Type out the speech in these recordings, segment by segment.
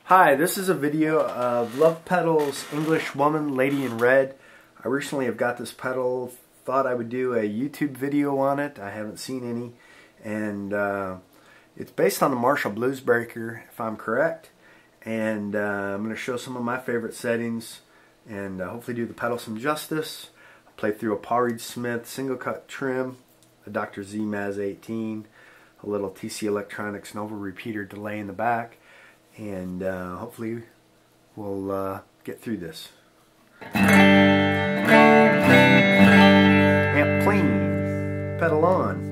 Hi, this is a video of Lovepedal's Englishwoman, Lady in Red. I recently have got this pedal, thought I would do a YouTube video on it. I haven't seen any. And it's based on the Marshall Bluesbreaker, if I'm correct. And I'm going to show some of my favorite settings and hopefully do the pedal some justice. I'll play through a Paul Reed Smith single cut trem, a Dr.Z Maz 18, a little TC Electronics Nova repeater delay in the back. And hopefully we'll get through this. Amp clean, pedal on.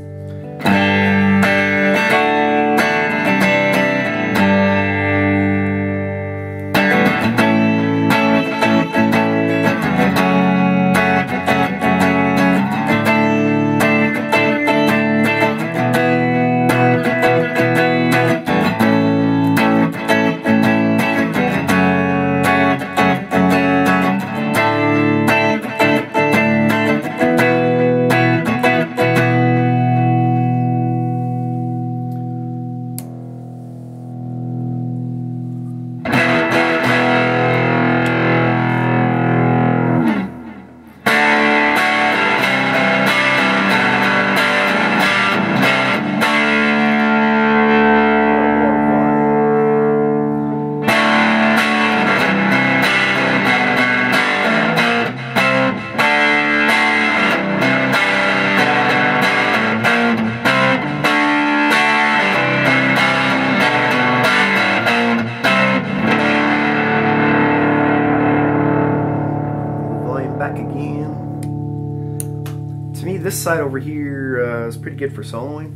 Back again. To me, this side over here is pretty good for soloing.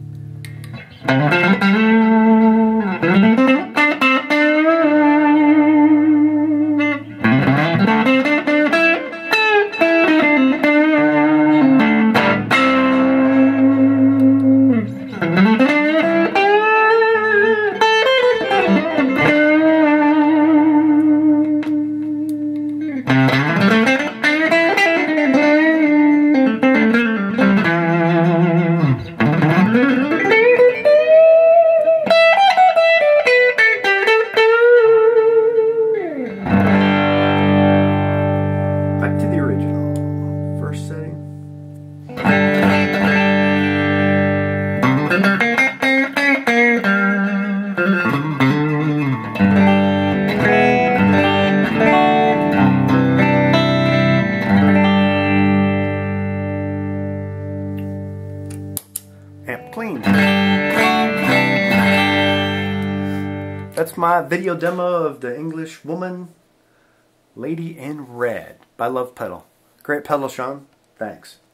Back to the original. First setting. Amp clean. That's my video demo of the Englishwoman, Lady in Red by Lovepedal. Great pedal, Sean. Thanks.